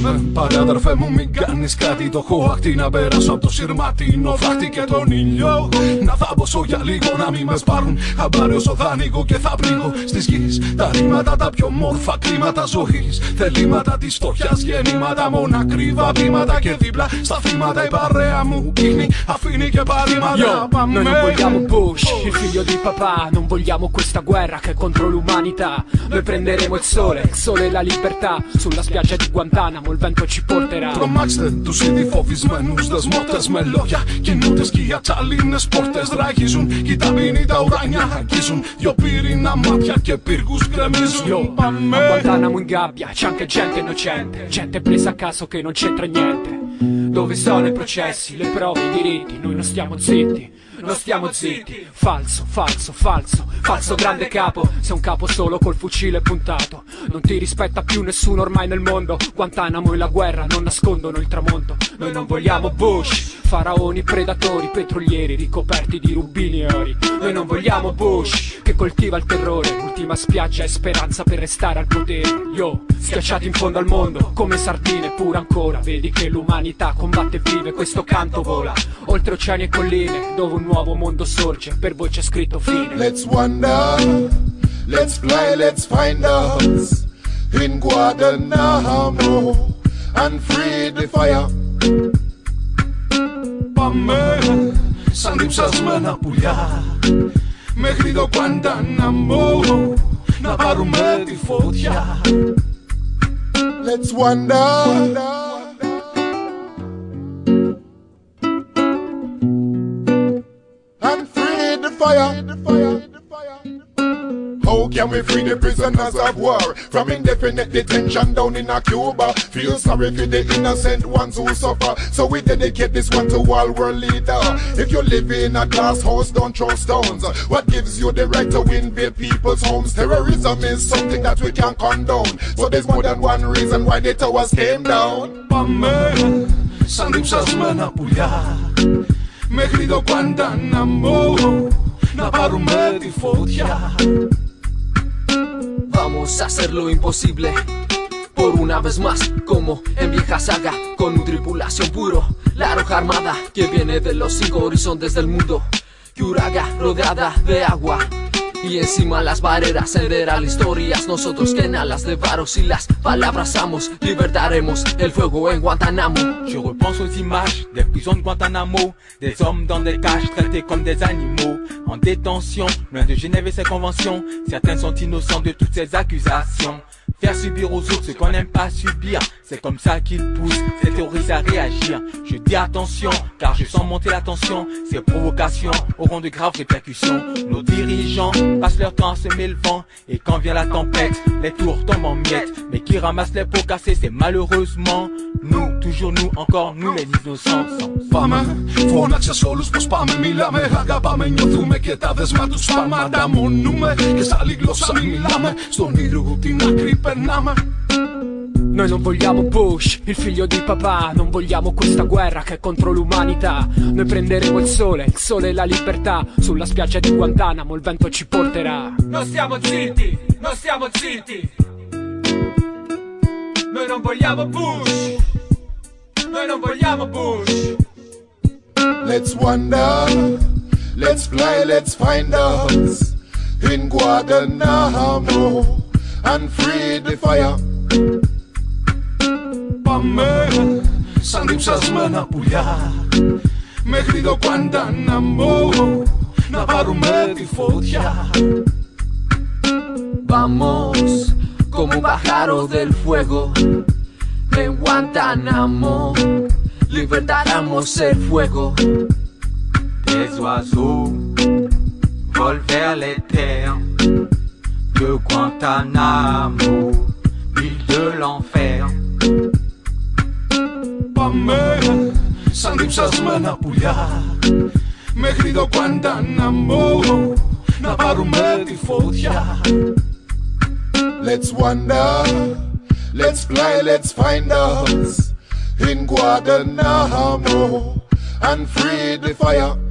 Πάμε, πάρε αδερφέ μου μην κάνεις κάτι. Το έχω αχτεί να περάσω από το σειρματίνο δάχτη και τον ήλιο. Να θάμπωσω για λίγο να μην με σπάρουν χαμπάρι όσο θα ανοίγω και θα πνίγω στις γης. Τα ρήματα τα πιο μόρφα κλίματα ζωής. Θελήματα της φτωχιάς γεννήματα. Μόνα κρύβα βήματα και δίπλα στα θύματα η παρέα μου πίνει, αφήνει και παρήματα. Noi non vogliamo Bush, il figlio di papà. Non vogliamo questa guerra che è contro l'umanità. Noi prenderemo il sole e la libertà. Sulla spiaggia di Guantanamo il vento ci porterà. Τρομάξτε τους ήδη φοβισμένους δεσμότες με λόγια. Κινούνται σκιά, τσαλίνες πόρτες ράγιζουν. Κι τα μήνυ τα ουράνια αγγίζουν. Δυο πύρινα μάτια και πύργους γκρεμίζουν. Πάμε. A Guantanamo in gabbia c'è anche gente innocente. Gente presa a caso che non c'entra niente. Dove sono i processi, le prove, i diritti? Noi non stiamo zitti, non stiamo zitti. Falso, falso, falso, falso grande capo. Sei un capo solo col fucile puntato. Non ti rispetta più nessuno ormai nel mondo. Guantanamo e la guerra non nascondono il tramonto. Noi non vogliamo Bush, faraoni, predatori, petrolieri ricoperti di rubini e ori. Noi non vogliamo Bush, che coltiva il terrore. L'ultima spiaggia è speranza per restare al potere. Yo, schiacciati in fondo al mondo, come sardine pure ancora. Vedi che l'umanità combatte e vive, questo canto vola. Oltre oceani e colline, dove un nuovo mondo sorge. Per voi c'è scritto fine. Let's wander, let's fly, let's find us in Guantanamo and free the fire. Πάμε σαν διψασμένα πουλιά μέχρι το Guantanamo να πάρουμε τη φωτιά. Let's wander, and free the fire. How can we free the prisoners of war from indefinite detention down in a Cuba? Feel sorry for the innocent ones who suffer, so we dedicate this one to all world leader. If you live in a glass house, don't throw stones. What gives you the right to invade people's homes? Terrorism is something that we can't condone, so there's more than one reason why the towers came down. Πάμε σαν διψασμένα πουλιά μέχρι το Guantanamo να πάρουμε τη φωτιά. Vamos a hacer lo imposible por una vez más, como en vieja saga, con un tripulación puro, la roja armada que viene de los 5 horizontes del mundo. Kyuraga rodeada de agua y encima las barreras heredarán historias. Nosotros que en alas de varos y las palabras amos, libertaremos el fuego en Guantanamo. Je repense aux images des prisons de Guantanamo, des hommes dans des cages traités comme des animaux, en détention, loin de Genève et ses conventions. Certains sont innocents de toutes ces accusations. Faire subir aux autres ce qu'on n'aime pas subir, c'est comme ça qu'ils poussent ces terroristes à réagir. Je dis attention, car je sens monter la tension. Ces provocations auront de graves répercussions. Nos dirigeants passent leur temps à semer le vent, et quand vient la tempête, les tours tombent en miettes. Mais qui ramasse les pots cassés, c'est malheureusement nous, toujours nous, encore nous les innocents. Πάμε, φώναξε σ' όλους πως πάμε, μιλάμε, αγαπάμε, νιώθουμε και τα δεσμά τους πάμε. Ανταμονούμε και σ' άλλη γλώσσα μιλάμε, στον ήρου την άκρη περνάμε. Noi non vogliamo Bush, il figlio di papà. Non vogliamo questa guerra che è contro l'umanità. Noi prenderemo il sole e la libertà. Sulla spiaggia di Guantanamo il vento ci porterà. Non stiamo zitti, non stiamo zitti. Noi non vogliamo Bush, noi non vogliamo Bush. Let's wander, let's fly, let's find us in Guantanamo and free the fire. Πάμε σαν διψασμένα πουλιά μέχρι το Guantanamo να πάρουμε τη φωτιά. Vamos como un pájaro del fuego en Guantanamo, libertaremos el fuego. Des oiseaux volent vers les terres de Guantanamo, ville de l'enfer. Πάμε σαν διψασμένα πουλιά μέχρι το Guantanamo να πάρουμε τη φωτιά. Let's wander, let's fly, let's find us in Guantanamo and free the fire.